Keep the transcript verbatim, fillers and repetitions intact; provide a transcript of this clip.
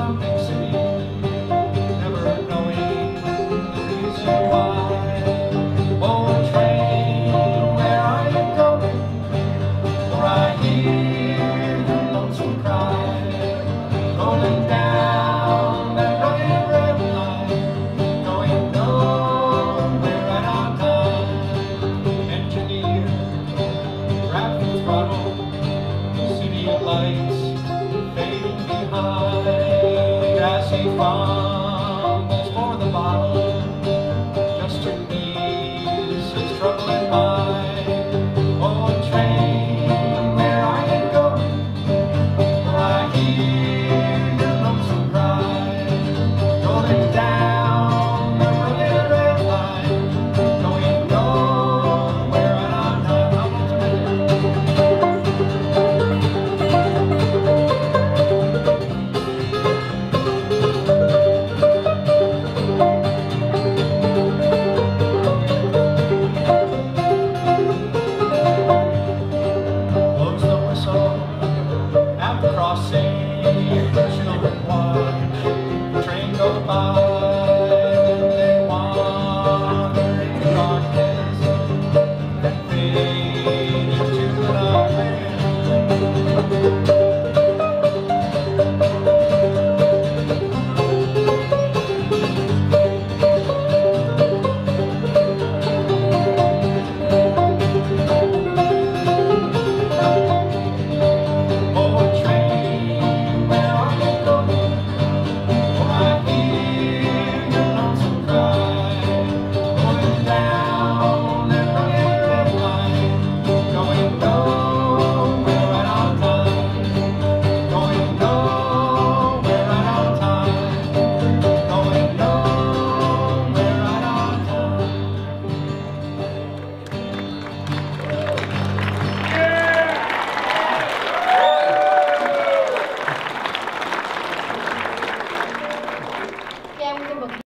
some big city, never knowing the reason why. Oh, train, where are you going? For I hear the lonesome cry rolling down that rugged rail line, going nowhere right on time. Engineer, rapid throttle, city of lights fading behind grassy farm.